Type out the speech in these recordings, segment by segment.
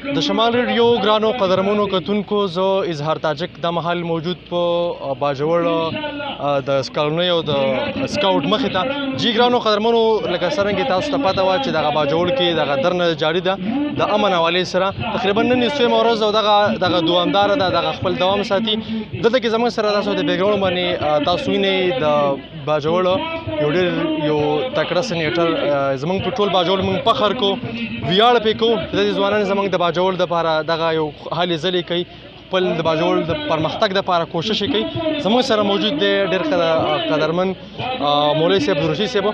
د شمال ریډیو ګرانو قدرمنو کتونکو زه اظهار تاجک د محل موجود په باجوړ د سکالونی او د سکاوټ مخې ته جی ګرانو قدرمنو لکه څرنګه تاسو ته پته وه چې دغه باجوړ کې دغه درنه جاري ده د امن حوالې سره تقریبا نن یې څویمه ورځ او دغه دوامداره ده دغه خپل دوام ساتي. دلته کې زموږ سره تاسو د بیکګراوند باندې تاسو وینئ د باجوړ یو ډېر یو تکړه سینیټر زموږ په ټول باجوړ موږ فخر کو ویاړ پې کوو چې د ځوانان زموږ د باجوړ دپاره دغه یو هلې ځلې کوي خپل د باجوړ د پرمختګ دپاره کوشش یې کوي. زموږ سره موجود دی ډېر قدرمن مولوي صاحب عبدالرشید صاحب.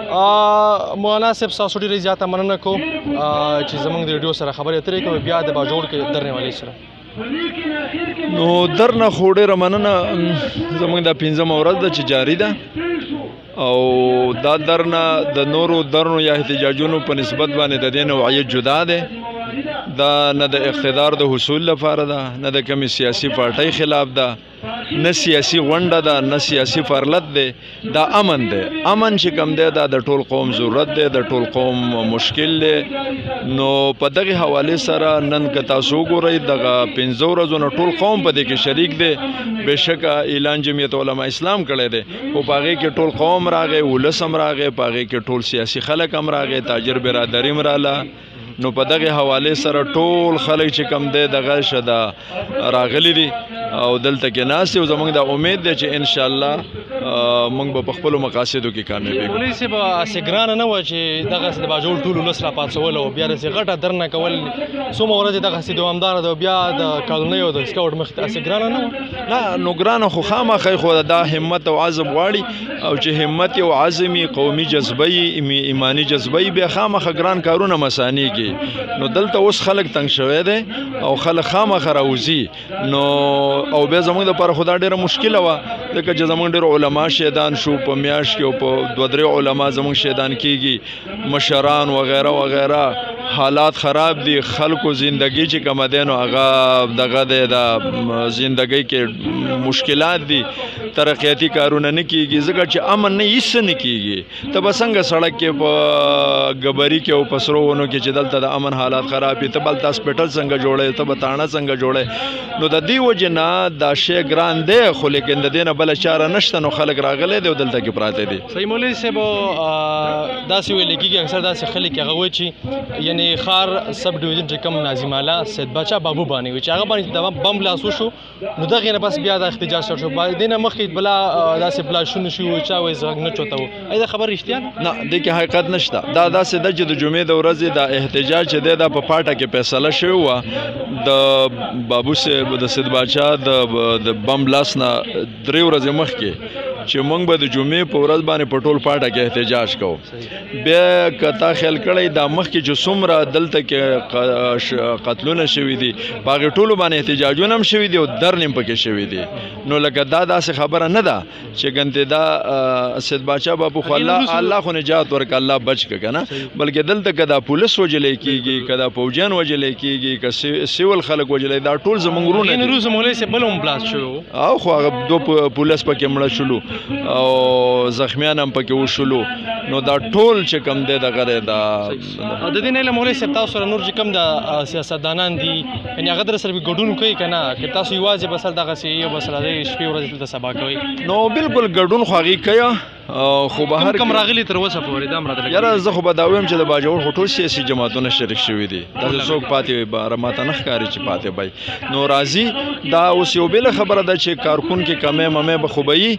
مولانا صاحب ستاسو ډېرې زیاته مننه کوو چې زموږ د ریډیو سره خبرې اترې کوي بیا د باجوړ کې درنې والۍ سره. نو درنه خو ډېره مننه زموږ دا 5مه ورځ ده چې جاري ده او دا درنه د نورو درنو یا احتجاجونو په نسبت باندې د دې نوعیت جدا ده. دا نه د اقتدار د حصول لپاره ده نه د کومې سیاسي پارټۍ خلاف ده نه سیاسي غونډه ده نه سیاسي فرلت دی. دا امن دی. امن چې کوم دی دا د ټول قوم ضرورت دی د ټول قوم مشکل دی. نو په دغه حوالې سره نن که تاسو وګورئ دغه 5 ورځو نه ټول قوم په دې کې شریک دی. بېشکه اعلان جمعیت علما اسلام کړی دی خو په هغې کې ټول قوم راغی ولس هم راغی په هغې کې ټول سیاسي خلک هم راغی تاجر برادري هم راله. نو په دغه حوالې سره ټول خلک چې کم دی دغه شده راغلی دي او دلته کې ناست دي او زموږ دا امید دی چې انشاءالله موږ به په خپلو مقاصدو کې کامیابېږو. مولوي صاحب هسې ګرانه نه وه چې دغسې د باجوړ ټول ولس راپاڅول او بیا داسې غټه درنه کول څومره ورځې دغسې دوامداره ده بیا د کالونۍ او د سکاوټ مخې ته هسې ګرانه نه وه؟ نه نو ګرانه خو خامخا خو دا همت او عزم غواړي او چې همت او عزم قومي جذبه ایماني جذبه بیا خامخا ګران کارونه مسانېږي. نو دلته اوس خلک تنګ شوی دی او خلک خامخا راوځي. نو او بیا زموږ دپاره خو دا ډېره مشکله وه ځکه چې زموږ ډېر علما شهیدان شو په میاشت کې او په 2-3 علما زموږ شهیدان کېږي مشران وغیره وغیره. حالات خراب دي خلکو زندگی چې کومه دی نو هغه دغه دی د زندګۍ کې مشکلات دي ترقیاتي کارونه نه کېږي ځکه چې امن نه هېڅ څه نه کېږي. ته به څنګه سړک کې په ګبري کې او په سرو ونو کې چې دلته د امن حالات خراب دي ته به هلته هسپټل څنګه جوړوې ته به تاڼه څنګه جوړوې. نو د دې وجې نه دا شی ګران دی خو لیکن د دې نه بله چاره نشته نو خلک راغلی دی او دلته کې پراته دي. صحیح مولوي صاحب داسې ویل کېږي اکثر داسې خلک هغه وایي چې یعنې خار سب ډویژن چې کوم ناظم الله سید باچا بابو باندې وي چې هغه باندې د بم بلاس وشو نو دغې نه بس بیا د احتجاج شروع شو. دې نه مخکې بلا داسې بلاشونه شي چا وایي غږ نه چوته و. دا خبر رښتیا ده؟ نه دې کې حقیقت نشته. دا داسې ده چې د جمعې د ورځې دا احتجاج چې دی دا په پاټه کې فیصله شوې وه د بابو صاحب د سید باچا د بم بلاس نه 3 ورځې مخکې چې موږ به د جمعې په ورځ باندې په ټول پاټه کې احتجاج کوو. بیا که تا خیال کړی دا مخکې چې څومره دلته کې قتلونه شوي دي په هغې ټولو باندې احتجاجونه هم شوي دي او درنې هم پکې شوي دي. نو لکه دا داسې خبره نه ده چې ګنتې دا سید باچا بابو خو الله خو نجات ورکړه الله بچ کړه که نه بلکې دلته که دا پولیس وجلی کېږي که دا پوجیان وجلی کېږي که سیول خلک وجلی دا ټول زموږ ورونه دي. روز مولوي صاحب بل هم بلاست شوی او خو هغه 2 پولیس پکې مړه شولو او زخمیان هم پکې وشولو. نو دا ټول چې کوم دی دغه دی دا د دې نه له مولوي صاحب تاسو سره نور چې کوم د سیاستدانان دي یعنې هغه در سره ګډون کوي که نه که تاسو یوازې بس دغسې یو بس راځئ شپې ورځې دلته سبا کوئ؟ نو بالکل ګډون خو هغې کوي خو بهر کم راغلي تر اوسه پورې دا هم راته یاره زه خو به دا وایم چې د باجوړ خو ټول سیاسي جماعتونه شریک شوي دي داسې څوک پاتې به ماته نه ښکاري چې پاتې به نو راځي. دا اوس یو بېله خبره ده چې کارکون کې کمی ممی به خو به وي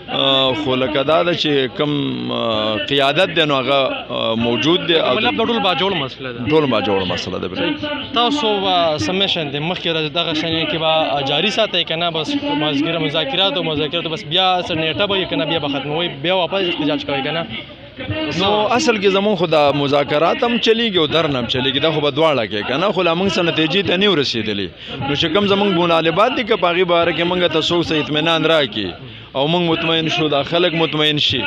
خو لکه دا ده چې کوم قیادت دی نو هغه موجود دی. مطلب د ټول باجوړ مسله ده ټول باجوړ مسله ده. تاسو به سمیشن د مخکې ورځ دغه شنې کې به جاري ساتئ که نه بس مازدیګره مذاکرات بس بیا څه نیټه به وي که نه بیا به ختموئ بیا واپس احتجاج کوئ که نه؟ نو اصل کې زمونږ خو دا مذاکرات هم چلیږي او درن هم چلیږي دا خو به دواړه کې که نه خو لا موږ څه نتیجې ته نه یو رسېدلي. نو چې کوم زمونږ مطالبات دي که په هغې باره کې موږ ته څوک څه اطمینان راکړي او موږ مطمئن شو دا خلک مطمئن شي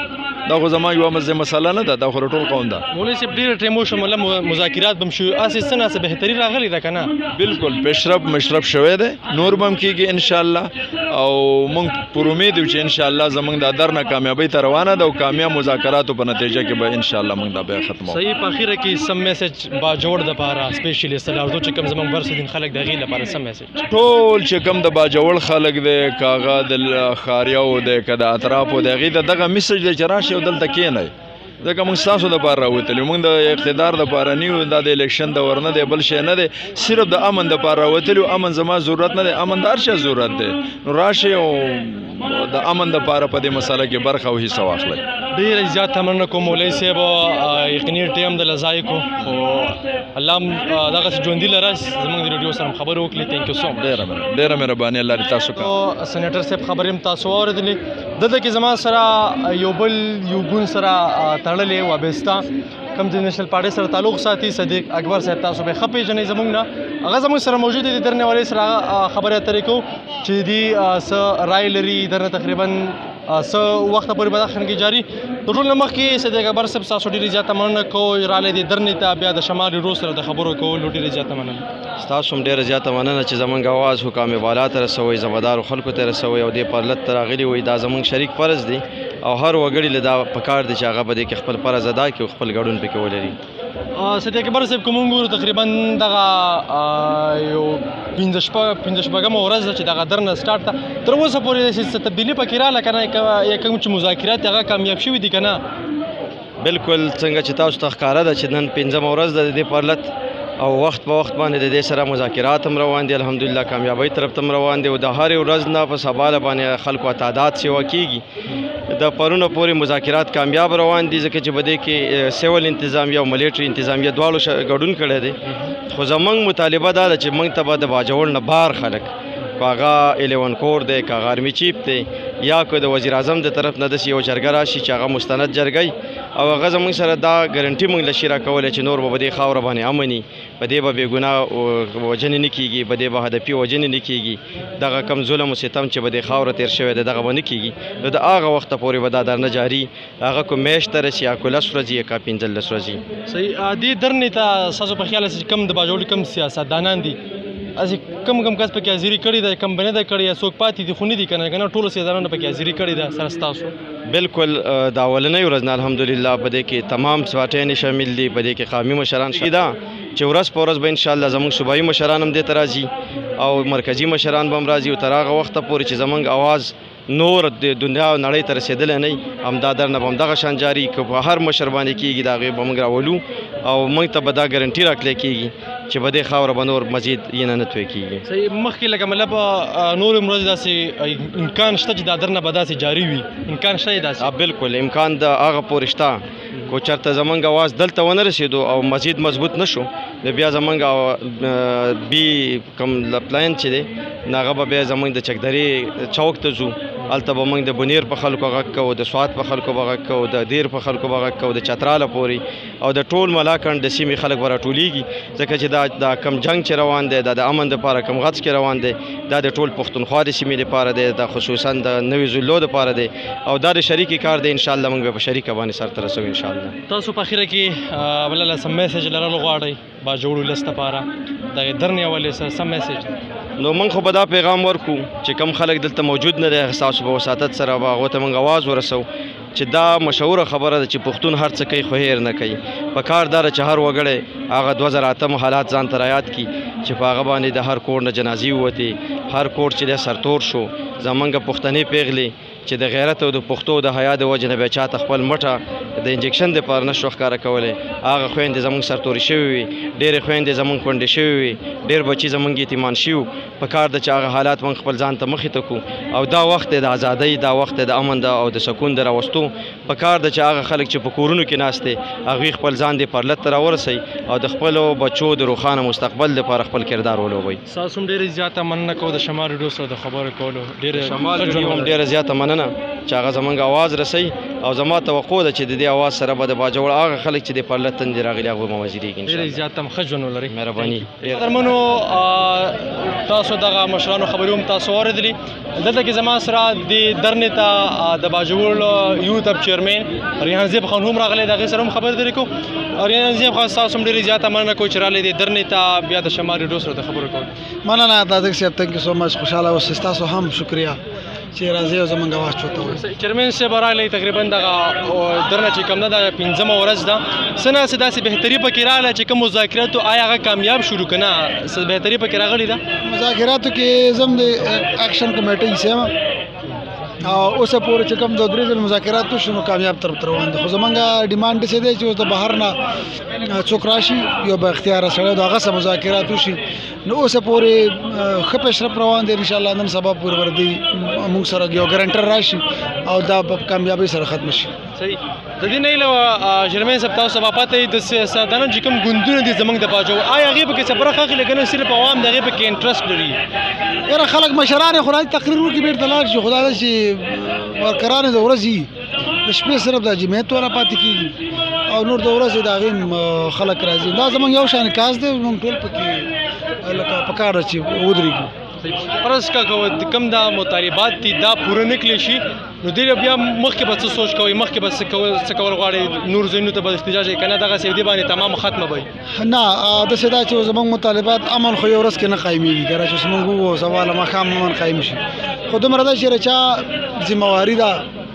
دا خو زما یوه مسله نه ده، دا خو ټول قوم ده. مولوي صاحب ډېره ټایم وشو مطلب مذاکرات به هم شوي، هسې څه ناڅه بهتري راغلې ده که نه؟ بالکل پیشرفت مشرف شوی دی، نور به هم کېږي انشاءالله، او موږ پر امید یو چې انشاءالله زموږ دا در نه کامیابۍ ته روانه ده او کامیاب مذاکراتو په نتیجه کې به انشاءالله موږ دا بیا ختموو. صحیح. په اخره کې سم میسج باجوړ دپاره سپیشلی سلاردو چې کوم زموږ برسدین خلک د هغې لپاره سم میسج؟ ټول چې کوم د باجوړ خلک دی، که هغه د ښاریاو دی، که د اطرافو دی، هغې ته دغه میسج دی چې راشئ او دلته کښېنئ، ځکه موږ ستاسو دپاره راوتلي، موږ د اقتدار دپاره نه یو، دا د الیکشن دور نه دی، بل شی نه دی، صرف د امن دپاره راوتلي. امن زما ضرورت نه دی، امن د هر چا ضرورت دی. نو راشئ او د امن دپاره په دې مسله کې برخه او حصه واخلئ. ډېره زیاته مننه کوم مولوي صاحب، یقیني ټایم د ضایع کړو، خو الله هم دغسې ژوندي لره زموږ د راډیو سره خبرې وکړي. تھینک یو سو مچ. ډېره مهرباني، الله دې تاسو کوي. سینیټر صاحب خبرې هم تاسو واورېدلې. دلته کې زما سره یو بل یو ګوند سره تړلې وابسته کوم چې نېشنل پارټۍ سره تعلق ساتي، صدیق اکبر صاحب، تاسو به ښه پېژنئ زموږ نه. هغه زموږ سره موجود دي، درنې والي سره خبرې اترې کوو چې دوی څه رای لري، درنه تقریبا څه وخته پورې به دا خنګي جاري. د ټول نه مخکې صدیق اکبر صاحب تاسو ډېرې زیاته مننه کوو، رالی دې درنې ته بیا د شمال روز سره د خبرو کولو ډېرې زیاته مننه. ستاسو هم ډېره زیاته مننه چې زموږ اواز حکام بالا ته رسوئ، ذمهدارو خلکو ته رسوئ او دې پرلت ته راغلي وئ. دا زموږ شریک فرض دی او هر وګړي له دا پکار دی چې هغه به دې کې خپل فرض ادا کړي او خپل ګډون پکې ولري. صدیق اکبر صاحب که مونږ ګورو تقریبا دغه یو پنځه شپږمه ورځ ده چې دغه درنه سټارټ ده، تر اوسه پورې څه تبدیلي پکې راغله که نه؟ یا کوم چې مذاکرات هغه کامیاب شوي دي که نه؟ بالکل څنګه چې تاسو ته ښکاره ده چې نن پنځمه ورځ ده د دې پرلت او وخت په وخت باندې د دې سره مذاکرات هم روان دي، الحمدلله کامیابۍ طرف ته هم روان دي او د هرې ورځ نه په سبا باندې خلکو تعداد سیوا کېږي. د پرونه پورې مذاکرات کامیاب روان دي ځکه چې په دې کې سیول انتظامیه او ملیټري انتظامیه دواړو ګډون کړی دی. خو زموږ مطالبه دا ده چې موږ ته به د باجوړ نه بار خلک، که هغه 11 کور دی، که هغه آرمي چیف دی، یا که د وزیر اعظم د طرف نه داسې یو جرګه راشي چې هغه مستند جرګه او هغه زموږ سره دا ګارنټي موږ له شي راکولی چې نور به په دې خاوره باندې امني، په دې به بېګناه وژنې نه کېږي، په دې به هدفي وژنې نه کېږي، دغه کم ظلم او ستم چې په دې خاوره تېر شوی دی دغه به نه کېږي. نو د هغه وخته پورې به دا درنه جاري، هغه که میاشت ته رسي یا که 10 ورځې یا که 15 ورځې. صحیح. دې درنې ته ستاسو په خیال چې کوم د باجوړ کوم سیاستدانان دي، کم کس پکې حاضري کړې ده، کم به نه ده کړې، یا څوک پاتې دي خو نه دي که نه؟ که نه ټولو سیاستدانانو پکې حاضري کړې ده سره ستاسو؟ بالکل د اولنۍ ورځ نه الحمدلله په دې کې تمام پارټیانې شامل دي، په دې کې قومي مشران شامل دي چې ورځ په ورځ به انشاءالله زموږ صوبایي مشران هم دې ته راځي او مرکزي مشران به هم راځي او تر هغه وخته پورې چې زموږ اواز نور د دنیا او نړۍ ته رسېدلی نه وي، همدا درنه به همدغه شان جاري که په هر مشر باندې کېږي د هغې به موږ راولو او موږ ته به دا ګارنټي راکړی کېږي چې په دې خاوره به نور مزید نه نتوی کېږي. صحیح. مخکې لکه مطلب نورې ورځې داسې امکان شته چې دا درنه به داسې جاري وي، امکان شته یې داسې؟ بالکل امکان د هغه پورې شته، کو چېرته زموږ اواز دلته ونه رسېدو او مزید مضبوط نه شو، نو بیا زموږ بي کوم پلاین چې دی نو هغه به بیا زموږ د چکدرې چوک ته ځو، هلته به موږ د بنیر په خلکو غږ کوو، د سوات په خلکو به غږ کوو، د دیر په خلکو به غږ کوو، د چتراله پورې او د ټول ملاکنډ د سیمې خلک به راټولېږي ځکه چې دا کم جنګ چې روان دی دا د امن دپاره کم غڅ کې روان دی، دا د ټول پښتونخوا د سیمې دپاره دی، دا خصوصا د نوي ضلعو دپاره دی او دا د شریکې کار دی. انشاءالله موږ به په شریکه باندې سرته رسوو انشاءالله. تاسو په اخره کې بله سم میسج لرلو غواړئ باجوړو ولس دپاره د درنې حوالې سره سم میسج؟ نو موږ خو به دا پیغام ورکو چې کم خلک دلته موجود نه دی، ستاسو په وساطت سره به هغو ته موږ اواز ورسوو چې دا مشهوره خبره ده چې پښتون هر څه کوي خو هیر نه کوي. په کار دا ده چې هر وګړی هغه 2008 حالات ځان ته رایاد کړي چې په هغه باندې د هر کور نه جنازې ووتې، هر کور چې دی سرتور شو، زمونږ پښتنې پیغلې چې د غیرت او د پښتو د حیا د وجې نه بیا چاته خپل مټه د انجکشن دپاره نه شو ښکاره کولی، هغه خویندې زموږ سرتورې شوې وي، ډېرې خویندې زموږ کونډې شوې وي، ډېر بچي زموږ یتیمان شوي. په کار ده چې هغه حالات موږ خپل ځان ته مخې ته کړو او دا وخت د ازادۍ، دا وخت د امن او د سکون د راوستو. په کار ده چې هغه خلک چې په کورونو کې ناست دي هغوی خپل ځان دې پرلت ته راورسوي او د خپلو بچو د روښانه مستقبل لپاره خپل کردار ولوبوي. تاسو هم ډېرې زیاته مننه کوو د شمال ریډیو سره د خبرو کولو. شمال ریډیو هم ډېره زیاته مننه مننه چې هغه زمونږ اواز رسوي او زما توقع ده چې د دې اواز سره به د باجوړ هغه خلک چې د پرلت تندې راغلي هغه به موازیدېږي ډېر زیات هم ښه ژوند ولرئ. مهرباني. قدرمنو تاسو دغه مشرانو خبرې هم تاسو واورېدلې. دلته کې زما سره د درنې ته د باجوړ یوت اپ چیرمین ریحان زیب خان هم راغلی، د هغې سره هم خبرې درې کوو. ریحان زیب خان ستاسو هم ډېرې زیاته مننه کوو چې راغلی د درنې ته بیا د شمال ریډیو سره د خبرو کوو. مننه طارق صاحب، تھینک یو سو مچ. خوشحاله اوسئ. ستاسو هم شکریه چې راځئ او زموږ اواز چوته وایي. چیرمین صاحب راغلی تقریبا دغه درنه چې کوم ده د 5مه ورځ ده. څه نه څه داسې بهتري پکې راغله چې کوم مذاکراتو آیا هغه کامیاب شروع که نه؟ څه بهتري پکې راغلې ده؟ مذاکراتو کې زم د اکشن کمیټۍ حصه یم او اوسه پورې چې کوم 2-3 ځل مذاکرات وشو نو کامیاب طرف ته روان دي. خو زمونږ ډیمانډ څه دی چې اوس د بهر نه څوک راشي یو با اختیاره سړی د هغه سره مذاکرات وشي. نو اوسه پورې ښه پیشرفت روان دی. انشاءالله نن سبا پورې ورځي موږ سره یو ګارنټر راشي او دا په کامیابۍ سره ختم شي. صحیح. د دې نه علاوه چیرمین صاحب تاسو به پته وي د سیاستدانو چې کوم ګوندونه دي زموږ د باجوړ آیا هغې پکې څه برخه اخلي که نه صرف عوام د هغې پکې انټرسټ لري؟ یاره خلک مشران یې خو راځي تقریر وکړي بېرته لاړ شي. خو دا ده چې ورکران د ورځې د شپې صرف د جمعیت والا پاتې کېږي او نور د ورځې د هغې خلک راځي. دا زموږ یو شان کاز دی، موږ ټول پکې لکه په کار ده چې ودرېږو. فرض که کوم دا مطالبات دي دا پوره نه کړلی شي نو دوی بیا مخکې به څه سوچ کوئ؟ مخکې به څه کول غواړئ؟ نور ځایونو ته به احتجاج کوئ که نه دغسې دې باندې تمام ختمه به وي؟ نه داسې دا چې زموږ مطالبات امن خو یو ورځ کې نه قایمېږي که چې زموږ ووایو سبا له ماښام امن قایم شي. خو دومره ده چې چا ذمهواري ده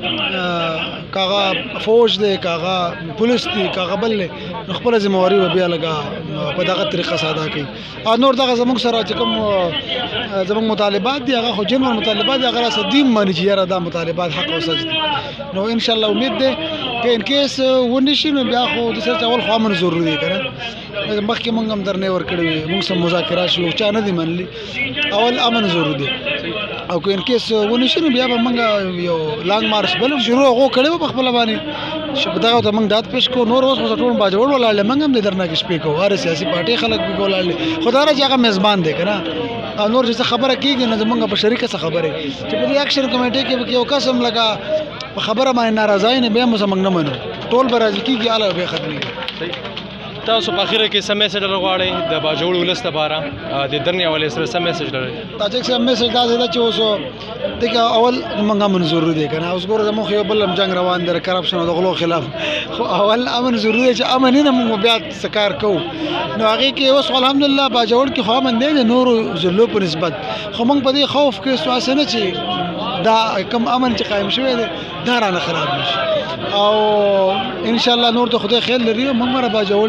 که هغه فوج دی که هغه پولیس دی که هغه بل دی نو خپله ذمهواري به بیا لږه په دغه طریقه سره ادا کوي. او نور دغه زموږ سره چې کوم زموږ مطالبات دي هغه خو جنون مطالبات دي، هغه راسه دیم ماني چې یاره دا مطالبات حق او سچ دي. نو انشاءالله امید دی که ان کیس ونه شي نو بیا خو د سر اول خو امن ضروري دی که نه. مخکې مونږ هم درنې ورکړې وې، مونږ سم مذاکرات شو چا نه دي منلي. اول امن ضروري دی او که ان کیس ونه شي نو بیا به مونږ یو لانګ مارچ بل شروع هغو کړی و په خپله باندې چې په دغه ته مونږ داد پیش کړو. نور اوس خو ټول باجوړ ولاړلې، مونږ هم د درنه کې شپې کوو، هر سیاسي پارټۍ خلک پکې ولاړلې. خو دا چې هغه میزبان دی که نه او نور چې څه خبره کېږي نو زمونږ په شریکه څه خبرې چې په دې اکشن کمیټۍ کې به یو کس هم لکه په خبره باندې ناراضه نه بیا مو زمونږ نه منو ټول به راضي کېږي هله بیا ختمېږي. تاسو په اخره کې څه میسج غواړئ د باجوړ ولس لپاره د درنې حوالې سره څه میسج لرئ؟ تاجک صاحب میسج دا دی چې اوس دغه اول موږ امن ضروري دی که نه. اوس ګوره زموږ یو بل هم جنګ روان دی د کرپشن او د غلو خلاف. خو اول امن ضروري دی چې امن نه موږ بیا څه کار کوو. نو هغې کې اوس الحمدلله باجوړ کې خو امن دی د نورو ضلعو په نسبت. خو موږ په دې خوف کې هسې نه چې دا کم امن چې قایم شوی دی دا رانه خراب نشي. او انشاءالله نور ته خدای خیر لري. موږ مره باجوړ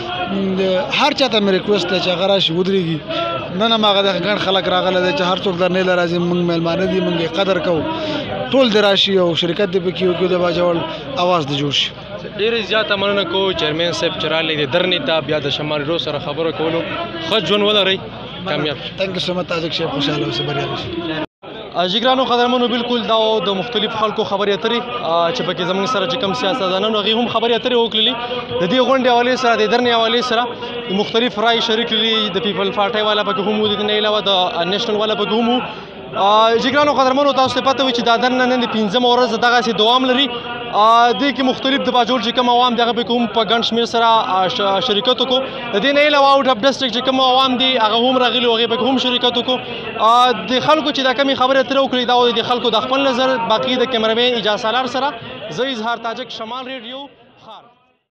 هر چاته مې ریکوست دی چې هغه راشي ودرېږي. نن هم هغه دغه ګڼ خلک راغلی دی چې هر څوک درنې له راځي، موږ میلمانه دي، موږ یې قدر کوو. ټول دې راشي او شرکت دې پکې وکړو د باجوړ اواز دې جوړ شي. ډېرې زیاته مننه کوو چیرمین صاحب چې راغلی د درنې ته بیا د شمال ریډیو سره خبرو کولو. ښه ژوند ولرئ، کامیاب شئ. تھینک یو سو مچ تاجک صاحب، خوشحاله اوسئ، بریالي شئ. جګرانو قدرمنو بالکل دا د مختلف خلکو خبرې اترې چې پکې زموږ سره چې کوم سیاستدانانو هغې هم خبرې اترې وکړلې د دې غونډې حوالې سره د درنې حوالې سره مختلف رای شریک کړلي. د پیپل پارټۍ والا پکې هم و، د دې نه علاوه د نیشنل والا پکې هم و. جګرانو قدرمنو تاسو ته پته وي چې دا درنه نن د 5مه ورځ دغسې دوام لري. دې کې مختلف د باجوړ چې کوم عوام دي هغه پکې هم په ګڼ شمېر سره شرکت وکړو. د دې نه علاوه آوټ اف ډسټرکټ چې کوم عوام دي هغه هم راغلي، هغې پکې هم شرکت وکړو. د خلکو چې دا کمې خبرې اترې وکړي دا د خلکو د خپل نظر. باقي د کیمرامین اجاز سالار سره زه اظهار تاجک، شمال ریډیو، خار.